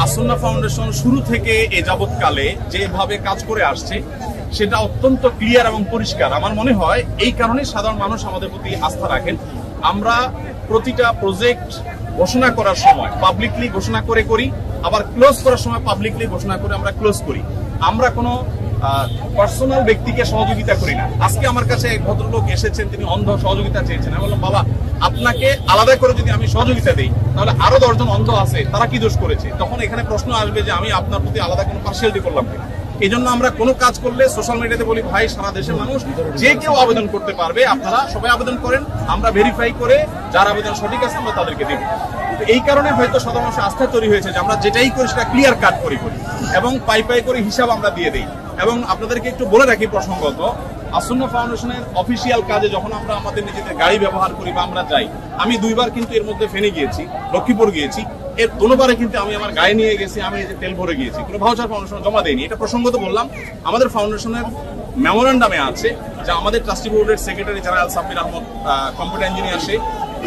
আসন্না foundation শুরু থেকে এ যাবৎকালে যেভাবে কাজ করে আসছে সেটা অত্যন্ত ক্লিয়ার এবং পরিষ্কার। আমার মনে হয় এই কারণে সাধারণ মানুষ আমাদের প্রতি আস্থা রাখেন। আমরা প্রতিটা প্রজেক্ট ঘোষণা করার সময় পাবলিকলি ঘোষণা করে করি, আবার ক্লোজ করার সময় পাবলিকলি ঘোষণা করে আমরা ক্লোজ করি। আমরা কোনো পার্সোনাল ব্যক্তিকে সহযোগিতা করি না। আজকে আমার কাছে এক ভদ্রলোক এসেছেন, তিনি অন্ধ, সহযোগিতা চেয়েছেন। আমি বললাম, বাবা, আপনাকে আলাদা করে যদি আমি সহযোগিতা দিই তাহলে আরো 10 জন অন্ধ আছে, তারা কি দোষ করেছে? তখন এখানে প্রশ্ন আসবে যে আমি আপনার প্রতি আলাদা কোনো পার্সিয়ালিটি করলাম কিনা। এই জন্য আমরা কোনো কাজ করলে সোশ্যাল মিডিয়াতে বলি, ভাই, সারা দেশের মানুষ যে কেউ আবেদন করতে পারবে, আপনারা সবাই আবেদন করেন, আমরা ভেরিফাই করে যার আবেদন সঠিক আছে আমরা তাদেরকে দেব। এই কারণে হয়তো সাধারণ মানুষের আস্থা তৈরি হয়েছে যে আমরা যেটাই করি সেটা ক্লিয়ার কাট করি এবং পাই পাই করে হিসাব আমরা দিয়ে দিই। এবং আপনাদেরকে একটু বলে রাখি প্রসঙ্গত, আসন্না ফাউন্ডেশনের অফিসিয়াল কাজে যখন আমরা আমাদের নিজেদের গাড়ি ব্যবহার করি বা আমরা যাই, আমি 2 বার কিন্তু এর মধ্যে ফেনী গিয়েছি, লক্ষ্মীপুর গিয়েছি, এর কোনোবারে কিন্তু আমি আমার গাড়ি নিয়ে গেছি, আমি এই যে তেল ভরে গিয়েছি, কোনো ভাউচার ফাউন্ডেশন জমা দেয়নি। এটা প্রসঙ্গত বললাম। আমাদের ফাউন্ডেশনের মেমোরেন্ডামে আছে যে আমাদের ট্রাস্টি বোর্ডের secretary general Sabbir Ahmad, computer engineer, সে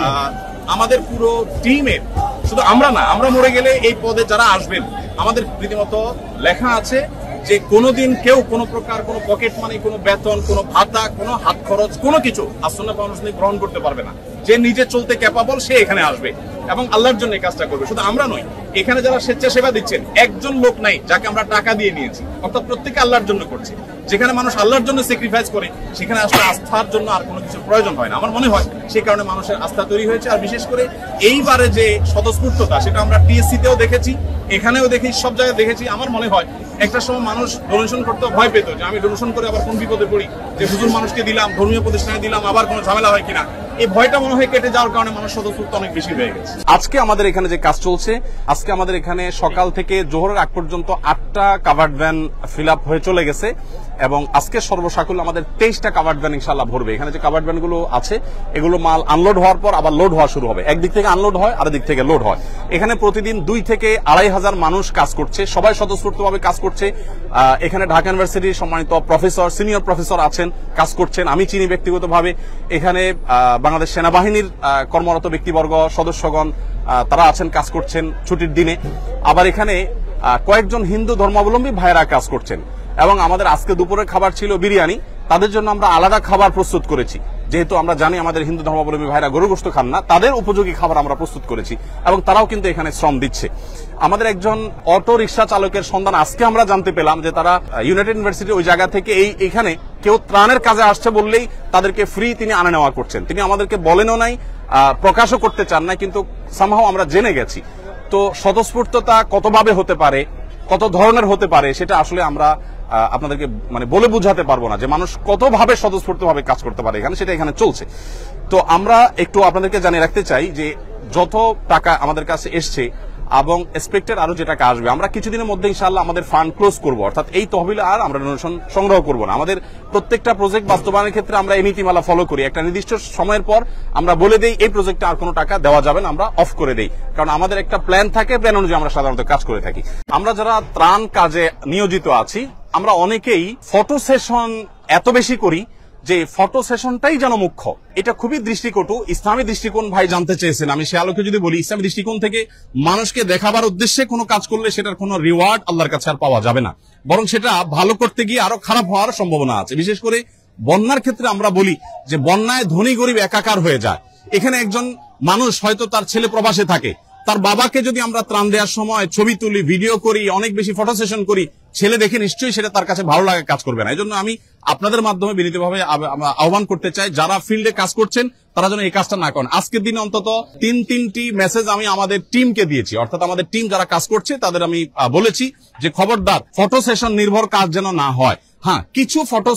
আমাদের পুরো টিমের, শুধু আমরা না, আমরা মরে গেলে এই পদে যারা আসবেন আমাদের রীতিমতো লেখা আছে যে কোনোদিন কেউ কোনো প্রকার কোনো পকেট মানি, কোনো বেতন, কোনো ভাতা, কোনো হাত খরচ, কোনো কিছু আসন্না ফাউন্ডেশন গ্রহণ করতে পারবে না। যে নিজে চলতে ক্যাপাবল সে এখানে আসবে এবং আল্লাহর জন্য এই কাজটা করবে। শুধু আমরা নই, এখানে যারা স্বেচ্ছাসেবা দিচ্ছেন একজন লোক নাই যাকে আমরা টাকা দিয়ে নিয়েছি, অর্থাৎ প্রত্যেকে আল্লাহর জন্য করছে। যেখানে মানুষ আল্লাহর জন্য স্যাক্রিফাইস করে সেখানে আসলে আস্থার জন্য আর কোনো কিছুর প্রয়োজন হয় না। আমার মনে হয় সেই কারণে মানুষের আস্থা তৈরি হয়েছে। আর বিশেষ করে এইবারে যে স্বতঃস্ফূর্ততা, সেটা আমরা টিএসসিতেও দেখেছি, এখানেও দেখি, সব জায়গায় দেখেছি। আমার মনে হয় একটা সময় মানুষ ডোনেশন করতে ভয় পেত যে আমি ডোনেশন করে আবার কোন বিপদে পড়ি, যে হুজুর মানুষকে দিলাম, ধর্মীয় প্রতিষ্ঠানে দিলাম, আবার কোনো ঝামেলা হয় কিনা। এই ভয়টা মনে হয় কেটে যাওয়ার কারণে মানুষ স্বতঃস্ফূর্ত অনেক বেশি হয়ে গেছে। আজকে আমাদের এখানে যে কাজ চলছে, আজকে আমাদের এখানে সকাল থেকে জোহরের আগ পর্যন্ত 8টা কাভার্ড ভ্যান ফিল আপ হয়ে চলে গেছে এবং আজকে সর্বসাকুল্য আমাদের 23টা কাভার্ড ভ্যান ইনশাআল্লাহ ভরবে। এখানে যে কাভার্ড ভ্যান গুলো আছে এগুলো মাল আনলোড হওয়ার পর আবার লোড হওয়া শুরু হবে। একদিক থেকে আনলোড হয় আর দিক থেকে লোড হয়। এখানে প্রতিদিন 2 থেকে 2,500 মানুষ কাজ করছে, সবাই স্বতঃস্ফূর্তভাবে কাজ করছে। এখানে ঢাকা ইউনিভার্সিটির সম্মানিত প্রফেসর, সিনিয়র প্রফেসর আছেন, কাজ করছেন, আমি চিনি ব্যক্তিগতভাবে। এখানে বাংলাদেশ সেনাবাহিনীর কর্মরত ব্যক্তিবর্গ, সদস্যগণ তারা আছেন, কাজ করছেন ছুটির দিনে। আবার এখানে কয়েকজন হিন্দু ধর্মাবলম্বী ভাইয়েরা কাজ করছেন এবং আমাদের আজকে দুপুরের খাবার ছিল বিরিয়ানি। তাদের জন্য আমরা আলাদা খাবার প্রস্তুত করেছি, যেহেতু আমরা জানি আমাদের হিন্দু ধর্মাবলম্বী ভাইরা গরু গোশত খান না, তাদের উপযোগী খাবার আমরা প্রস্তুত করেছি এবং তারাও কিন্তু এখানে শ্রম দিচ্ছে। আমাদের একজন অটো রিক্সা চালকের সন্ধান আজকে আমরা জানতে পেলাম যে তারা ইউনাইটেড ইউনিভার্সিটি ওই জায়গা থেকে এখানে কেউ ত্রাণের কাজে আসছে বললেই তাদেরকে ফ্রি তিনি আনা নেওয়া করছেন। তিনি আমাদেরকে বলেনও নাই, প্রকাশও করতে চান না, কিন্তু সামহাও আমরা জেনে গেছি। তো স্বতঃস্ফূর্ততা কতভাবে হতে পারে, কত ধরনের হতে পারে, সেটা আসলে আমরা আপনাদেরকে বলে বুঝাতে পারবো না যে মানুষ কতভাবে স্বতঃস্ফূর্তভাবে কাজ করতে পারে এখানে, সেটা এখানে চলছে। তো আমরা একটু আপনাদেরকে জানিয়ে রাখতে চাই যে যত টাকা আমাদের কাছে এসছে এবং এক্সপেক্টেড আরো যে টাকা আসবে, আমরা কিছুদিনের মধ্যে ইনশাআল্লাহ আমাদের ফান্ড ক্লোজ করব, অর্থাৎ এই তহবিলে আর আমরা ডোনেশন সংগ্রহ করব না। আমাদের প্রত্যেকটা প্রজেক্ট বাস্তবায়নের ক্ষেত্রে আমরা এই নীতিমালা ফলো করি। একটা নির্দিষ্ট সময়ের পর আমরা বলে দেই এই প্রজেক্টে আর কোনো টাকা দেওয়া যাবে না, আমরা অফ করে দেই। কারণ আমাদের একটা প্ল্যান থাকে, প্ল্যান অনুযায়ী আমরা সাধারণত কাজ করে থাকি। আমরা যারা ত্রাণ কাজে নিয়োজিত আছি, আমরা অনেকেই ফটো সেশন এত বেশি করি যে ফটো সেশনটাই যেন মুখ্য। এটা খুবই দৃষ্টিকটু। ইসলামী দৃষ্টিকোণ ভাই জানতে চেয়েছেন, আমি সে আলোকে যদি বলি, ইসলামী দৃষ্টিকোণ থেকে মানুষকে দেখাবার উদ্দেশ্যে কোনো কাজ করলে সেটার কোনো রিওয়ার্ড আল্লাহর কাছে আর পাওয়া যাবে না, বরং সেটা ভালো করতে গিয়ে আরো খারাপ হওয়ার সম্ভাবনা আছে। বিশেষ করে বন্যার ক্ষেত্রে আমরা বলি যে বন্যায় ধনী গরিব একাকার হয়ে যায়। এখানে একজন মানুষ হয়তো তার ছেলে প্রবাসে থাকে, তার বাবাকে যদি আমরা ত্রাণ দেওয়ার সময় ছবি তুলি, ভিডিও করি, অনেক বেশি ফটো সেশন করি, ছেলে দেখে নিশ্চয়ই সেটা তার কাছে ভালো লাগে, কাজ করবে না। এই জন্য আমি আপনাদের মাধ্যমে বিনীতভাবে আহ্বান করতে চাই, যারা ফিল্ডে কাজ করছেন তারা যেন এই কাজটা না করেন। আজকের দিনে অন্তত 3টি মেসেজ আমি আমাদের টিমকে দিয়েছি, অর্থাৎ আমাদের টিম যারা কাজ করছে তাদের আমি বলেছি যে খবরদার ফটো সেশন নির্ভর কাজ যেন না হয়। হ্যাঁ, কিছু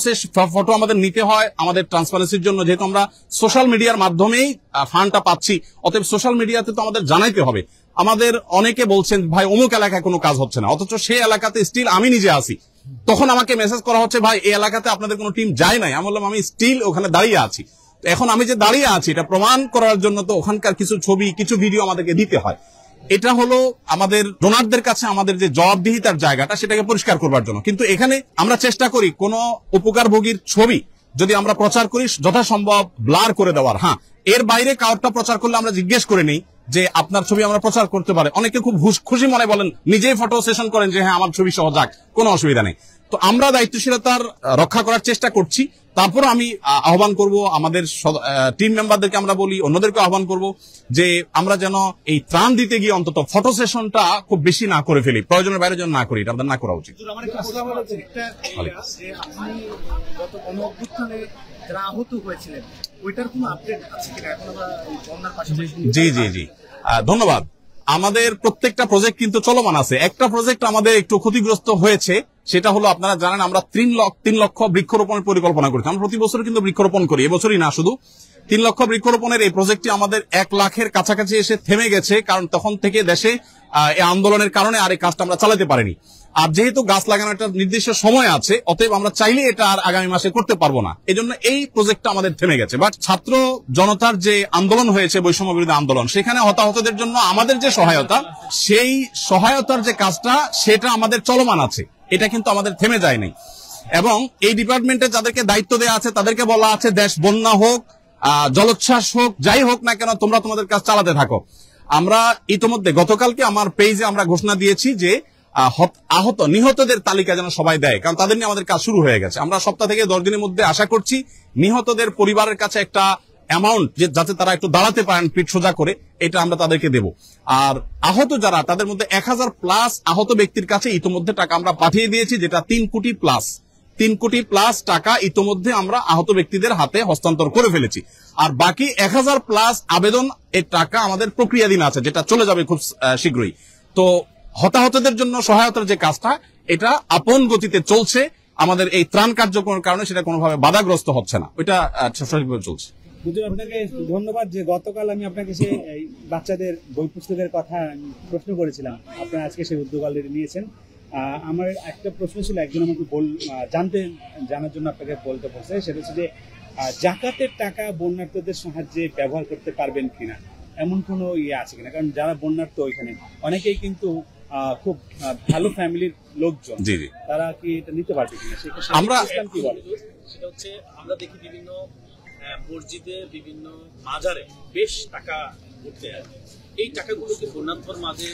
ফটো আমাদের নিতে হয় আমাদের ট্রান্সপারেন্সির জন্য, যেহেতু আমরা সোশ্যাল মিডিয়ার মাধ্যমেই ফান্ডটা পাচ্ছি, অতএব সোশ্যাল মিডিয়াতে তো আমাদের জানাইতে হবে। আমাদের অনেকে বলছেন ভাই অমুক এলাকায় কোনো কাজ হচ্ছে না, অথচ সেই এলাকাতে স্টিল আমি নিজে আসি, তখন আমাকে মেসেজ করা হচ্ছে ভাই এই এলাকাতে আপনাদের কোনো টিম যায় নাই। আমি বললাম আমি স্টিল ওখানে দাঁড়িয়ে আছি। এখন আমি যে দাঁড়িয়ে আছি এটা প্রমাণ করার জন্য তো ওখানকার কিছু ছবি, কিছু ভিডিও আমাদেরকে দিতে হয়। এটা হলো আমাদের ডোনারদের কাছে আমাদের যে জবাবদিহিতার জায়গাটা, সেটাকে পরিষ্কার করবার জন্য। কিন্তু এখানে আমরা চেষ্টা করি কোন উপকারভোগীর ছবি যদি আমরা প্রচার করি যথাসম্ভব ব্লার করে দেওয়ার। হ্যাঁ, এর বাইরে কাউরটা প্রচার করলে আমরা জিজ্ঞেস করে নিই যে আপনার ছবি আমরা প্রচার করতে পারে। অনেকে খুব খুশি মনে বলেন, নিজেই ফটো সেশন করেন যে হ্যাঁ আমার ছবি সহ যাক, কোনো অসুবিধা নেই। তো আমরা দায়িত্বশীলতার রক্ষা করার চেষ্টা করছি। তারপর আমি আহ্বান করব আমাদের টিম মেম্বারদেরকে, আমরা বলি অন্যদেরকে আহ্বান করব যে আমরা যেন এই ত্রাণ দিতে গিয়ে অন্তত ফটো সেশনটা খুব বেশি না করে ফেলি, প্রয়োজনের বাইরে যেন না করি, এটা আমাদের না করা উচিত। যারা আহত হয়েছিলেন ওইটার কোনো আপডেট আছে কিনা এখন আমরা বন্যার পাশাপাশি? জি জি জি, ধন্যবাদ। আমাদের প্রত্যেকটা প্রজেক্ট কিন্তু চলমান আছে। একটা প্রজেক্ট আমাদের একটু ক্ষতিগ্রস্ত হয়েছে, সেটা হলো আপনারা জানেন আমরা 3 লক্ষ বৃক্ষরোপণের পরিকল্পনা করেছি। আমরা প্রতি বছর কিন্তু বৃক্ষরোপণ করি, এবছরই না শুধু। 3 লক্ষ বৃক্ষরোপণের এই প্রজেক্টটি আমাদের 1 লাখের কাছাকাছি এসে থেমে গেছে, কারণ তখন থেকে দেশে এই আন্দোলনের কারণে আর এই কাজটা আমরা চালাতে পারিনি। আর যেহেতু গাছ লাগানোর একটা নির্দিষ্ট সময় আছে, অতএব আমরা চাইলে এটা আর আগামী মাসে করতে পারবো না, এজন্য এই প্রজেক্টটা আমাদের থেমে গেছে। বাট ছাত্র জনতার যে আন্দোলন হয়েছে, বৈষম্য বিরোধী আন্দোলন, সেখানে হতাহতদের জন্য আমাদের যে সহায়তা, সেই সহায়তার যে কাজটা সেটা আমাদের চলমান আছে, এটা কিন্তু আমাদের থেমে যায় নাই। এবং এই ডিপার্টমেন্টে যাদেরকে দায়িত্ব দেওয়া আছে তাদেরকে বলা আছে দেশ বন্যা হোক, জলোচ্ছ্বাস হোক, যাই হোক না কেন তোমরা তোমাদের কাজ চালাতে থাকো। আমরা ইতিমধ্যে গতকালকে আমার পেজে আমরা ঘোষণা দিয়েছি যে নিহতদের তালিকা যেন সবাই দেয়, কারণ তাদের নিয়ে আমাদের কাজ শুরু হয়ে গেছে। আমরা সপ্তাহ থেকে 10 দিনের মধ্যে আশা করছি নিহতদের পরিবারের কাছে একটা অ্যামাউন্ট, যাতে তারা একটু দাঁড়াতে পারেন পিঠ সোজা করে, এটা আমরা তাদেরকে দেব। আর আহত যারা, তাদের মধ্যে 1000+ আহত ব্যক্তির কাছে ইতিমধ্যে টাকা আমরা পাঠিয়ে দিয়েছি, যেটা 3 কোটি প্লাস টাকা ইতিমধ্যে আমরা আহত ব্যক্তিদের হাতে হস্তান্তর করে ফেলেছি। আর বাকি 1000+ আবেদন এর টাকা আমাদের প্রক্রিয়াধীন আছে, যেটা চলে যাবে খুব শীঘ্রই। তো হতাহতদের জন্য সহায়তার যে কাজটা, এটা আপন গতিতে চলছে। আমাদের এই ত্রাণ কার্যক্রমের কারণে সেটা কোনোভাবে বাধাগ্রস্ত হচ্ছে না, ওইটা সঠিকভাবে চলছে। আপনাকে ধন্যবাদ যে গতকাল আমি আপনাকে সেই বাচ্চাদের বই পুস্তকের কথা প্রশ্ন করেছিলাম, আপনারা আজকে সেই উদ্যোগ অলরেডি নিয়েছেন। আমার একটা প্রশ্ন ছিল, একজন আমাকে জানার জন্য আপনাকে বলতে বলছে, সেটা হচ্ছে যে জাকাতের টাকা বন্যার্তদের সাহায্যে ব্যবহার করতে পারবেন কিনা, এমন কোনো আছে কিনা? কারণ যারা বন্যার্ত ওইখানে অনেকেই কিন্তু খুব ভালো ফ্যামিলির লোকজন, তারা কি এটা নিতে পারবে কিনা? আমরা কি বলে সেটা হচ্ছে, আমরা দেখি বিভিন্ন মসজিদে, বিভিন্ন মাজারে বেশ টাকা উঠতে হয়, এই টাকাগুলো কি বন্যার্থর মাঝে?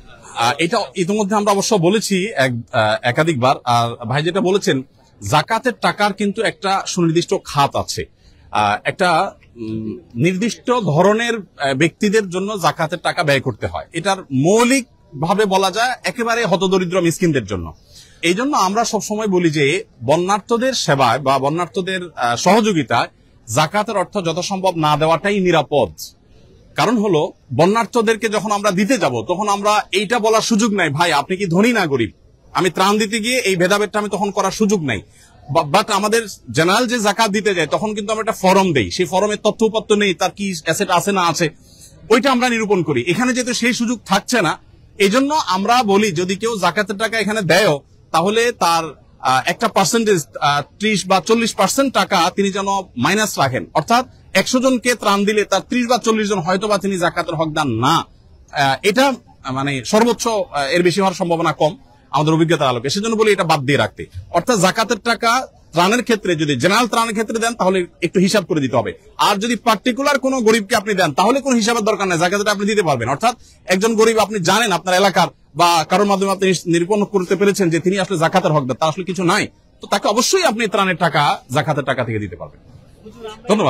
এটা ইতিমধ্যে আমরা অবশ্য বলেছি একাধিকবার। আর ভাই যেটা বলেছেন, জাকাতের টাকার কিন্তু একটা সুনির্দিষ্ট খাত আছে, একটা নির্দিষ্ট ধরনের ব্যক্তিদের জন্য জাকাতের টাকা ব্যয় করতে হয়। এটার মৌলিক ভাবে বলা যায় একেবারে হতদরিদ্র মিসকিনদের জন্য। এই জন্য আমরা সবসময় বলি যে বন্যার্থদের সেবায় বা বন্যার্থদের সহযোগিতায় জাকাতের অর্থ যথাসম্ভব না দেওয়াটাই নিরাপদ। কারণ হলো, বন্যার্থদেরকে যখন আমরা দিতে যাব, তখন আমরা এইটা বলার সুযোগ নাই ভাই আপনি কি ধনী না গরিব, আমি ত্রাণ দিতে গিয়ে এই ভেদাভেদটা আমি তখন করার সুযোগ নাই। বাট আমাদের জেনারেল যে জাকাত দিতে যায়, তখন কিন্তু আমরা একটা ফরম দেই, সেই ফরমের তথ্য উপাত্ত নেই, তার কি অ্যাসেট আছে না আছে, ওইটা আমরা নিরূপণ করি। এখানে যেহেতু সেই সুযোগ থাকছে না, এই জন্য আমরা বলি যদি কেউ জাকাতের টাকা এখানে দেয়, তাহলে তার একটা পার্সেন্টেজ 30 বা 40% টাকা তিনি যেন মাইনাস রাখেন। অর্থাৎ 100 জনকে ত্রাণ দিলে তার 30 বা 40 জন হয়তো বা তিনি জাকাতের হকদার না। এটা মানে সর্বোচ্চ এর বেশি হওয়ার সম্ভাবনা কম আমাদের অভিজ্ঞতার আলোকে, সেজন্য বলি এটা বাদ দিয়ে রাখতে। অর্থাৎ জাকাতের টাকা ত্রাণের ক্ষেত্রে, যদি জেনারেল ত্রাণের ক্ষেত্রে দেন তাহলে একটু হিসাব করে দিতে হবে। আর যদি পার্টিকুলার কোনো গরিবকে আপনি দেন, তাহলে কোনো হিসাবের দরকার নেই, জাকাতটা আপনি দিতে পারবেন। অর্থাৎ একজন গরিব আপনি জানেন আপনার এলাকার বা কারোর মাধ্যমে আপনি নিরূপণ করতে পেরেছেন যে তিনি আসলে জাকাতের হকদার, তার আসলে কিছু নাই, তো তাকে অবশ্যই আপনি ত্রাণের টাকা জাকাতের টাকা থেকে দিতে পারবেন। ধন্যবাদ।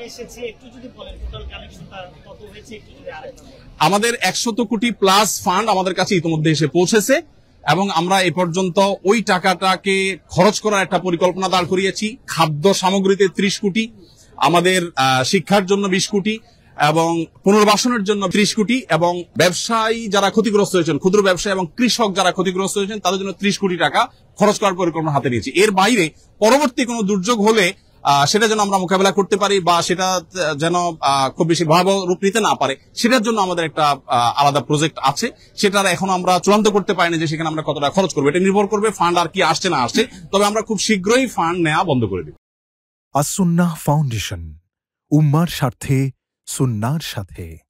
আমাদের 100 কোটি প্লাস ফান্ড আমাদের কাছে ইতিমধ্যে এসে পৌঁছেছে, এবং আমরা এ পর্যন্ত ওই টাকাটাকে খরচ করার একটা পরিকল্পনা দাঁড় করিয়েছি। খাদ্য সামগ্রীতে 30 কোটি, আমাদের শিক্ষার জন্য 20 কোটি, এবং পুনর্বাসনের জন্য 30 কোটি, এবং ব্যবসায়ী যারা ক্ষতিগ্রস্ত হয়েছেন, ক্ষুদ্র ব্যবসায়ী এবং কৃষক যারা ক্ষতিগ্রস্ত হয়েছেন, তাদের জন্য 30 কোটি টাকা খরচ করার পরিকল্পনা হাতে নিয়েছি। এর বাইরে পরবর্তী কোনো দুর্যোগ হলে সেটা যেন আমরা মোকাবেলা করতে পারি, বা সেটা যেন খুব বেশি ভয়াবহ রূপ নিতে না পারে, সেটার জন্য আমাদের একটা আলাদা প্রজেক্ট আছে। সেটার এখন আমরা চূড়ান্ত করতে পারিনি যে সেখানে আমরা কতটা খরচ করবো, এটা নির্ভর করবে ফান্ড আর কি আসছে না আসছে। তবে আমরা খুব শীঘ্রই ফান্ড নেওয়া বন্ধ করে দিব। আস-সুন্নাহ ফাউন্ডেশন, উম্মার স্বার্থে সুন্নাহর সাথে।